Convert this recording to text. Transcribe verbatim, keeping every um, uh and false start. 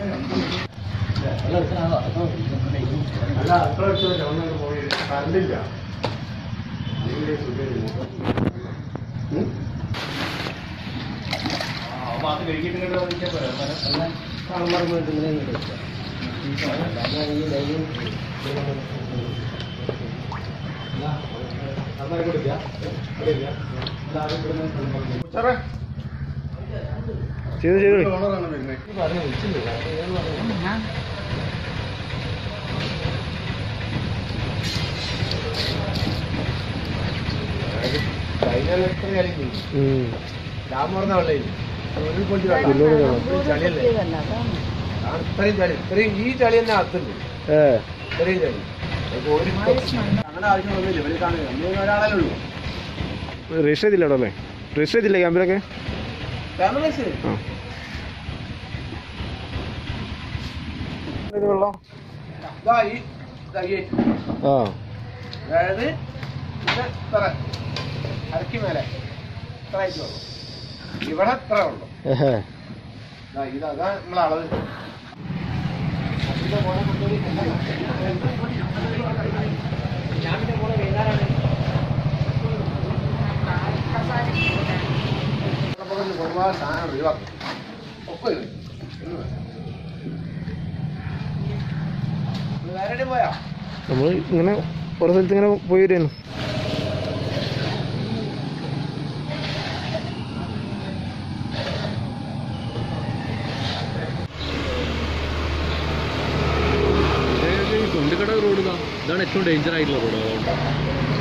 അല്ല അത്ര വെച്ചോ പോയി കറണ്ടില്ല അത് കഴിക്കിട്ട് ചെയ്ത് ചെയ്ത് ഡാം പറഞ്ഞ വെള്ളം ചളിയല്ലേ ഇത്രയും ചളി ഇത്രയും ഈ ചളി തന്നെ അകത്തുണ്ട് ഇത്രയും ചളി അങ്ങനെ ആവശ്യമൊന്നുമില്ല ഇവര് കാണുക നമ്മൾ ഒരാളല്ലേ ഉള്ളൂ. രജിസ്റ്റർ ചെയ്തില്ല അല്ലേ? രജിസ്റ്റർ ചെയ്തില്ലേ ക്യാമ്പിലൊക്കെ? വെള്ളം അതായത് ഇത്ര അരക്ക് മേലെ ഇത്ര ആയിട്ട് ഉള്ളു. ഇവിടെ ഇത്ര ഉള്ളു. ഇതാ നമ്മളെ അളവ്. ഒരുപാട് സാധനം ഒഴിവാക്കും. ഒപ്പം വേറെ പോയാ നമ്മൾ ഇങ്ങനെ ഓരോ സ്ഥലത്ത് ഇങ്ങനെ പോയി വരുന്നു. കുണ്ടിക്കട റോഡ് ഇതാണ് ഏറ്റവും ഡേഞ്ചർ ആയിട്ടുള്ള റോഡ്. അതുകൊണ്ട്